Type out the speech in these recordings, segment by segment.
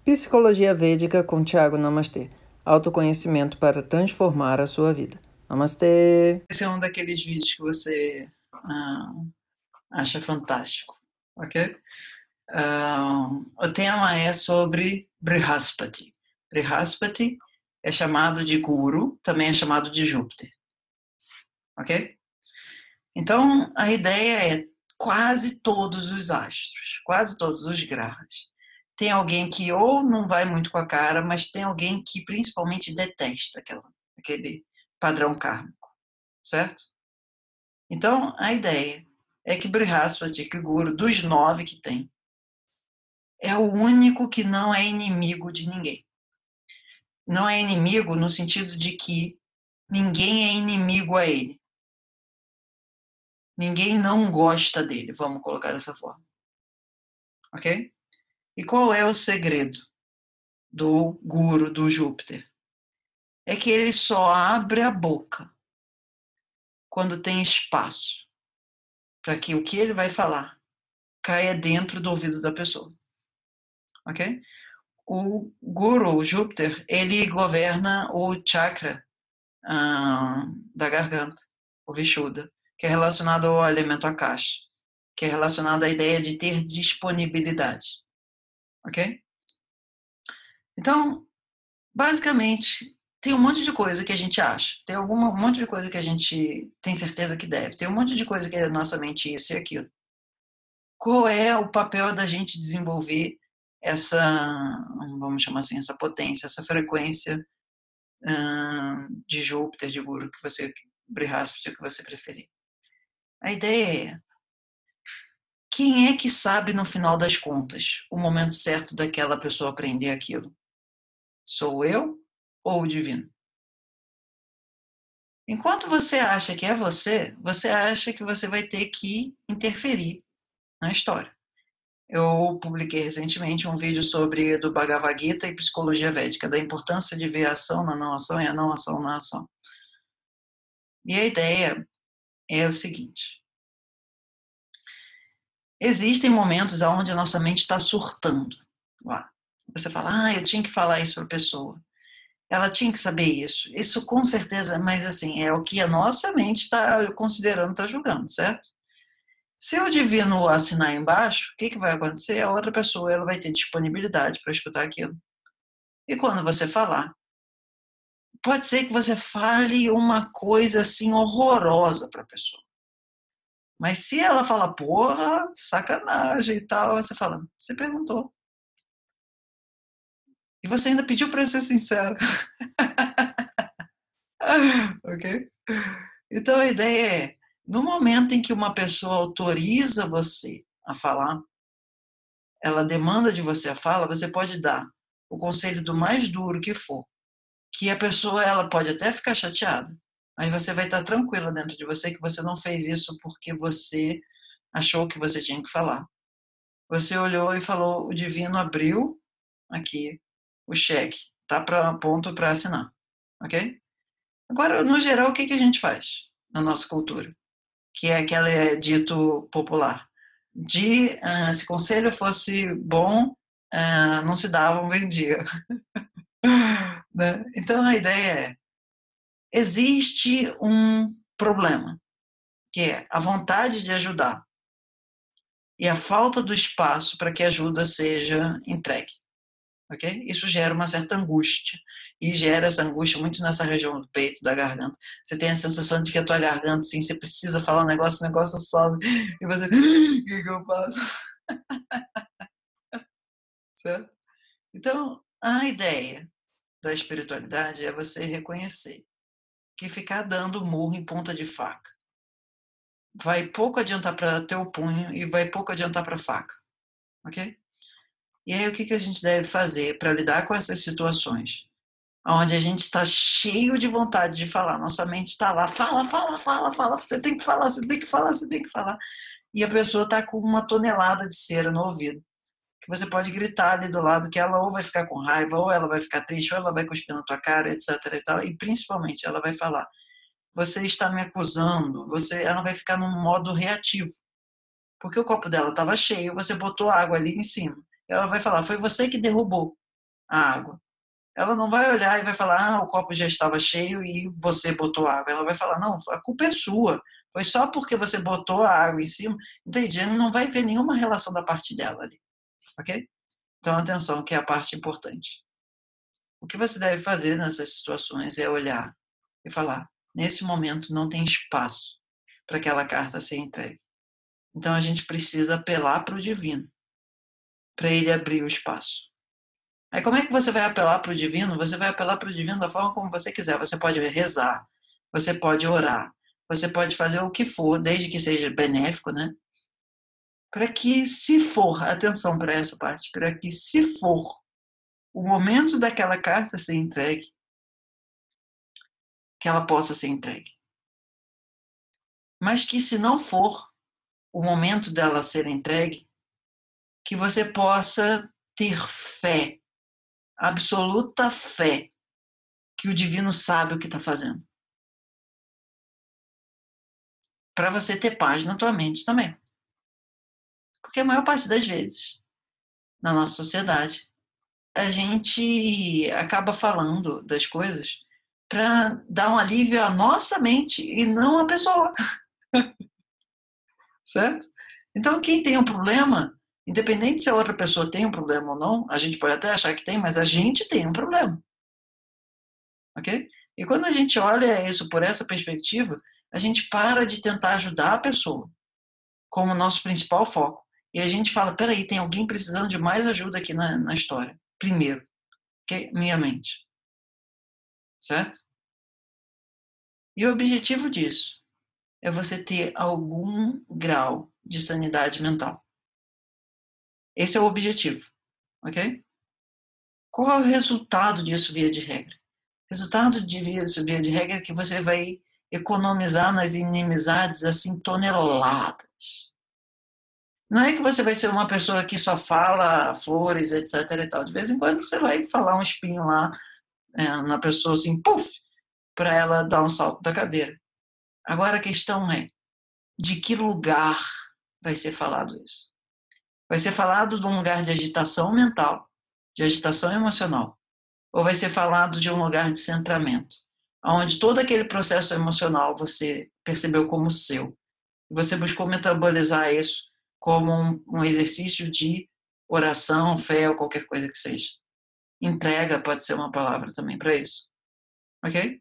Psicologia Védica com Thiago Namastê. Autoconhecimento para transformar a sua vida. Namastê! Esse é um daqueles vídeos que você acha fantástico, ok? O tema é sobre Brihaspati. Brihaspati é chamado de Guru, também é chamado de Júpiter, ok? Então, a ideia é quase todos os astros, quase todos os grahas. Tem alguém que ou não vai muito com a cara, mas tem alguém que principalmente detesta aquele padrão kármico, certo? Então, a ideia é que Brihaspati, que Guru, dos 9 que tem, é o único que não é inimigo de ninguém. Não é inimigo no sentido de que ninguém é inimigo a ele. Ninguém não gosta dele, vamos colocar dessa forma. Ok? E qual é o segredo do Guru, do Júpiter? É que ele só abre a boca quando tem espaço para que o que ele vai falar caia dentro do ouvido da pessoa. Ok? O Guru, o Júpiter, ele governa o chakra da garganta, o Vishuddha, que é relacionado ao elemento Akash, que é relacionado à ideia de ter disponibilidade. Ok? Então, basicamente, tem um monte de coisa que a gente acha, tem um monte de coisa que a gente tem certeza que deve, tem um monte de coisa que é nossa mente isso e aquilo. Qual é o papel da gente desenvolver essa, vamos chamar assim, essa potência, essa frequência de Júpiter, de Guru, que você, Brihaspati, que você preferir? A ideia é, quem é que sabe no final das contas o momento certo daquela pessoa aprender aquilo? Sou eu ou o divino? Enquanto você acha que é você acha que você vai ter que interferir na história. Eu publiquei recentemente um vídeo sobre do Bhagavad Gita e psicologia védica, da importância de ver a ação na não ação e a não ação na ação. E a ideia é o seguinte: existem momentos onde a nossa mente está surtando. Lá. Você fala, eu tinha que falar isso para a pessoa. Ela tinha que saber isso. Isso com certeza, mas assim, é o que a nossa mente está considerando, está julgando, certo? Se o divino assinar embaixo, o que vai acontecer? A outra pessoa ela vai ter disponibilidade para escutar aquilo. E quando você falar, pode ser que você fale uma coisa assim horrorosa para a pessoa. Mas se ela fala, porra, sacanagem e tal, você fala, você perguntou. E você ainda pediu para ser sincero. Ok? Então a ideia é, no momento em que uma pessoa autoriza você a falar, ela demanda de você a fala, você pode dar o conselho do mais duro que for, que a pessoa ela pode até ficar chateada, mas você vai estar tranquila dentro de você que você não fez isso porque você achou que você tinha que falar. Você olhou e falou, o divino abriu aqui o cheque, tá pronto para assinar, ok? Agora, no geral, o que a gente faz na nossa cultura? Que é aquele dito popular. Se conselho fosse bom, não se dava, vendia. Né? Então, a ideia é, existe um problema, que é a vontade de ajudar e a falta do espaço para que a ajuda seja entregue. Okay? Isso gera uma certa angústia, e gera essa angústia muito nessa região do peito, da garganta. Você tem a sensação de que a tua garganta, assim, você precisa falar um negócio, o negócio sobe, e você, o que eu faço? Certo? Então, a ideia da espiritualidade é você reconhecer que ficar dando murro em ponta de faca vai pouco adiantar para teu punho e vai pouco adiantar para a faca, ok? E aí o que a gente deve fazer para lidar com essas situações? Onde a gente está cheio de vontade de falar, nossa mente está lá, fala, fala, fala, fala, você tem que falar, você tem que falar, você tem que falar. E a pessoa está com uma tonelada de cera no ouvido, que você pode gritar ali do lado que ela ou vai ficar com raiva, ou ela vai ficar triste, ou ela vai cuspir na tua cara, etc. e tal, e principalmente ela vai falar, você está me acusando, ela vai ficar num modo reativo, porque o copo dela estava cheio, você botou água ali em cima, ela vai falar, foi você que derrubou. a água. Ela não vai olhar e vai falar, o copo já estava cheio e você botou água. Ela vai falar, não, a culpa é sua. Foi só porque você botou a água em cima. Entende? Ela não vai ver nenhuma relação da parte dela ali. Ok? Então, atenção, que é a parte importante. O que você deve fazer nessas situações é olhar e falar, nesse momento não tem espaço para aquela carta ser entregue. Então, a gente precisa apelar para o divino, para ele abrir o espaço. Aí como é que você vai apelar para o divino? Você vai apelar para o divino da forma como você quiser. Você pode rezar, você pode orar, você pode fazer o que for, desde que seja benéfico, né? Para que, se for, atenção para essa parte, para que, se for o momento daquela carta ser entregue, que ela possa ser entregue. Mas que, se não for o momento dela ser entregue, que você possa ter fé, absoluta fé, que o divino sabe o que está fazendo. Para você ter paz na tua mente também. Porque a maior parte das vezes, na nossa sociedade, a gente acaba falando das coisas para dar um alívio à nossa mente e não à pessoa. Certo? Então, quem tem um problema, independente se a outra pessoa tem um problema ou não, a gente pode até achar que tem, mas a gente tem um problema. Ok? E quando a gente olha isso por essa perspectiva, a gente para de tentar ajudar a pessoa como nosso principal foco. E a gente fala, peraí, tem alguém precisando de mais ajuda aqui na história. Primeiro, que minha mente. Certo? E o objetivo disso é você ter algum grau de sanidade mental. Esse é o objetivo. Ok? Qual é o resultado disso via de regra? O resultado disso via de regra é que você vai economizar nas inimizades assim toneladas. Não é que você vai ser uma pessoa que só fala flores, etc. e tal. De vez em quando você vai falar um espinho lá na pessoa assim, puf, para ela dar um salto da cadeira. Agora a questão é, de que lugar vai ser falado isso? Vai ser falado de um lugar de agitação mental, de agitação emocional, ou vai ser falado de um lugar de centramento, onde todo aquele processo emocional você percebeu como seu, e você buscou metabolizar isso como um exercício de oração, fé ou qualquer coisa que seja. Entrega pode ser uma palavra também para isso. Ok?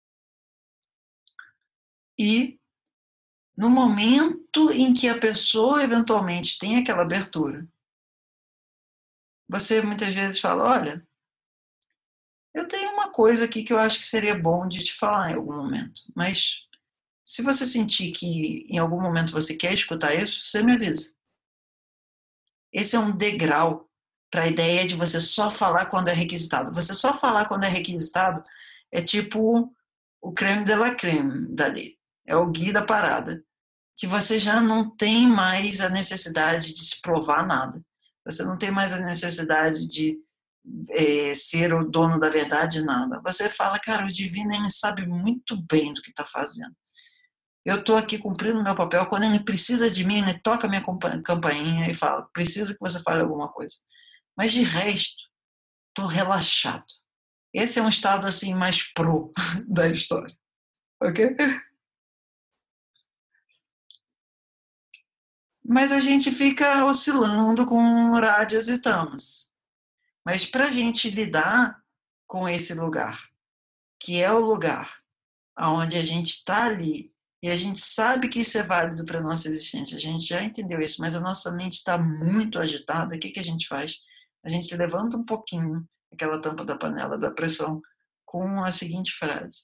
E no momento em que a pessoa eventualmente tem aquela abertura, você muitas vezes fala, olha, eu tenho uma coisa aqui que eu acho que seria bom de te falar em algum momento, mas se você sentir que em algum momento você quer escutar isso, você me avisa. Esse é um degrau para a ideia de você só falar quando é requisitado. Você só falar quando é requisitado é tipo o creme de la creme dali. É o guia da parada. Que você já não tem mais a necessidade de se provar nada. Você não tem mais a necessidade de ser o dono da verdade, nada. Você fala, cara, o divino ele sabe muito bem do que está fazendo. Eu estou aqui cumprindo o meu papel. Quando ele precisa de mim, ele toca a minha campainha e fala, preciso que você fale alguma coisa. Mas de resto, estou relaxado. Esse é um estado assim mais pro da história. Ok? Mas a gente fica oscilando com rádias e tamas. Mas para a gente lidar com esse lugar, que é o lugar onde a gente está ali, e a gente sabe que isso é válido para a nossa existência, a gente já entendeu isso, mas a nossa mente está muito agitada, o que a gente faz? A gente levanta um pouquinho aquela tampa da panela da pressão com a seguinte frase.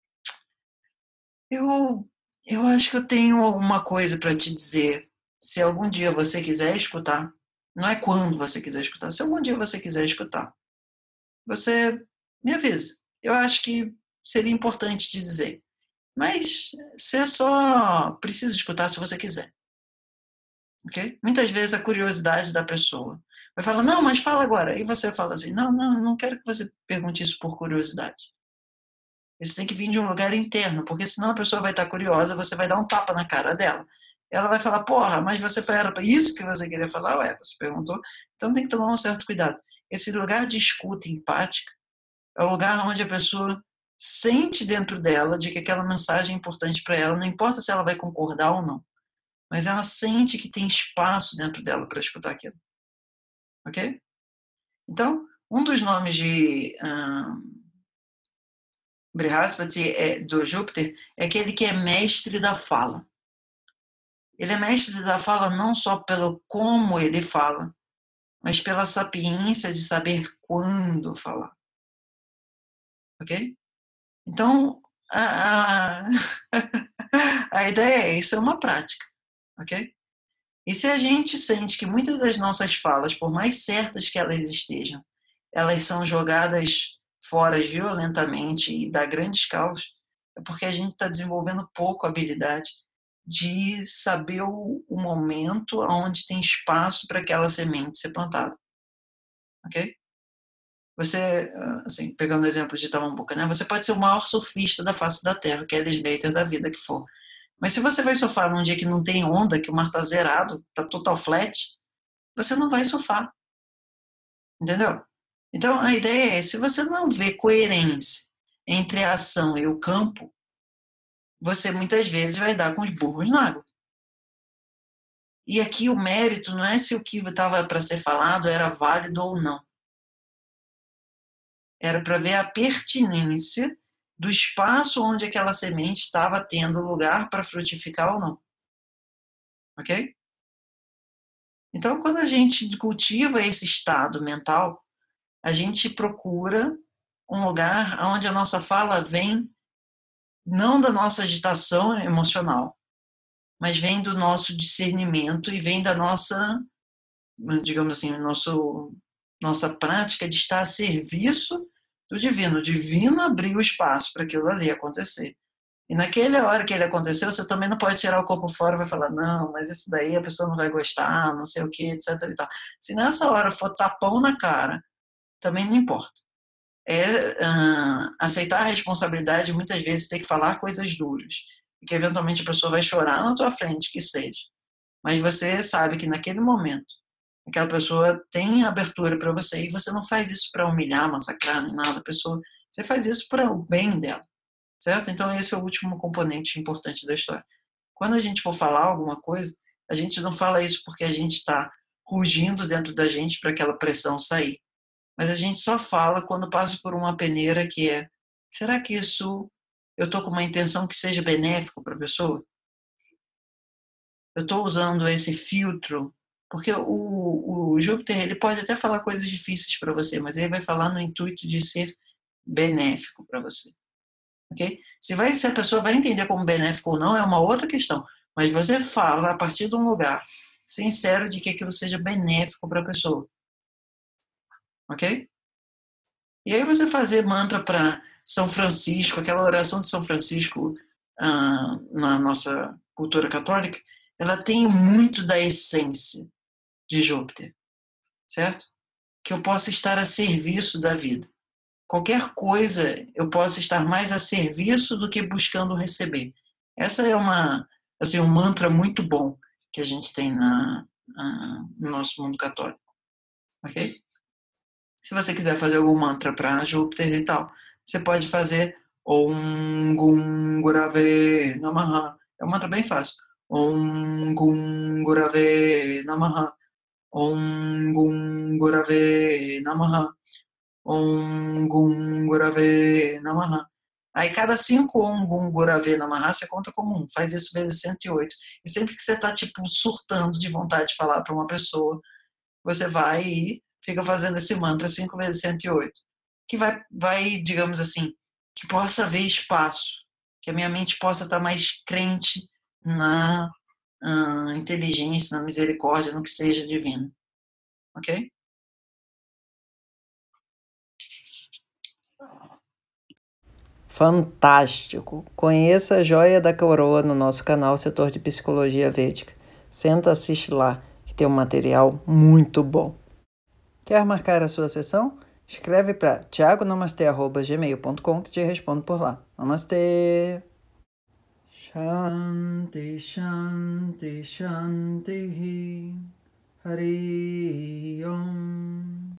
Eu acho que eu tenho alguma coisa para te dizer. Se algum dia você quiser escutar, não é quando você quiser escutar, se algum dia você quiser escutar, você me avisa. Eu acho que seria importante te dizer. Mas você só precisa escutar se você quiser. Okay? Muitas vezes a curiosidade da pessoa vai falar, não, mas fala agora. E você fala assim, não quero que você pergunte isso por curiosidade. Isso tem que vir de um lugar interno, porque senão a pessoa vai estar curiosa, você vai dar um tapa na cara dela. Ela vai falar, porra, mas você era isso que você queria falar? Ué, você perguntou. Então tem que tomar um certo cuidado. esse lugar de escuta empática é o lugar onde a pessoa sente dentro dela de que aquela mensagem é importante para ela, não importa se ela vai concordar ou não, mas ela sente que tem espaço dentro dela para escutar aquilo, ok? Então, um dos nomes de Brihaspati, do Júpiter, é aquele que é mestre da fala. Ele é mestre da fala não só pelo como ele fala, mas pela sapiência de saber quando falar, ok? Então, a ideia é isso, é uma prática, ok? E se a gente sente que muitas das nossas falas, por mais certas que elas estejam, elas são jogadas fora violentamente e dá grandes caos, é porque a gente está desenvolvendo pouco a habilidade de saber o momento onde tem espaço para aquela semente ser plantada, ok? Você, assim, pegando o exemplo de Tamambuca, né? Você pode ser o maior surfista da face da Terra, que é Ellis Slater da vida que for. Mas se você vai surfar num dia que não tem onda, que o mar está zerado, está total flat, você não vai surfar, entendeu? Então, a ideia é, se você não vê coerência entre a ação e o campo, você muitas vezes vai dar com os burros na água. E aqui o mérito não é se o que estava para ser falado era válido ou não. Era para ver a pertinência do espaço onde aquela semente estava tendo lugar para frutificar ou não. Ok? Então, quando a gente cultiva esse estado mental, a gente procura um lugar onde a nossa fala vem não da nossa agitação emocional, mas vem do nosso discernimento e vem da nossa, digamos assim, nossa prática de estar a serviço do divino. O divino abriu espaço para aquilo ali acontecer. E naquela hora que ele aconteceu, você também não pode tirar o corpo fora e vai falar, não, mas isso daí a pessoa não vai gostar, não sei o que, etc. E tal. Se nessa hora for tapão na cara, também não importa. Aceitar a responsabilidade, muitas vezes, ter que falar coisas duras. E que eventualmente a pessoa vai chorar na tua frente, que seja. Mas você sabe que naquele momento, aquela pessoa tem abertura para você e você não faz isso para humilhar, massacrar, nem nada. A pessoa, você faz isso para o bem dela. Certo? Então, esse é o último componente importante da história. Quando a gente for falar alguma coisa, a gente não fala isso porque a gente está rugindo dentro da gente para aquela pressão sair. Mas a gente só fala quando passa por uma peneira que é: será que isso eu estou com uma intenção que seja benéfico para a pessoa? Eu estou usando esse filtro? Porque o Júpiter ele pode até falar coisas difíceis para você, mas ele vai falar no intuito de ser benéfico para você. Okay? Se a pessoa vai entender como benéfico ou não é uma outra questão, mas você fala a partir de um lugar sincero de que aquilo seja benéfico para a pessoa, ok? E aí você fazer mantra para São Francisco, aquela oração de São Francisco na nossa cultura católica, ela tem muito da essência de Júpiter, certo? Que eu possa estar a serviço da vida. Qualquer coisa eu posso estar mais a serviço do que buscando receber. Essa é um mantra muito bom que a gente tem no nosso mundo católico, ok? Se você quiser fazer algum mantra para Júpiter e tal, você pode fazer Om Gung Gurave Namaha. É um mantra bem fácil. Om Gung Gurave Namaha. Om Gung Gurave Namaha. Om Gung Gurave Namaha. Aí cada 5 Om Gung Gurave Namaha você conta como um. Faz isso vezes 108. E sempre que você está tipo surtando de vontade de falar para uma pessoa, você vai e fica fazendo esse mantra 5 vezes 108. Que vai, digamos assim, que possa haver espaço, que a minha mente possa estar mais crente na inteligência, na misericórdia, no que seja divino. Ok? Fantástico! Conheça a Joia da Coroa no nosso canal Setor de Psicologia Védica. Senta, assiste lá, que tem um material muito bom. Quer marcar a sua sessão? Escreve para thiagonamastê@gmail.com que te respondo por lá. Namastê! Shanti, Shanti, Shanti. Hari Om.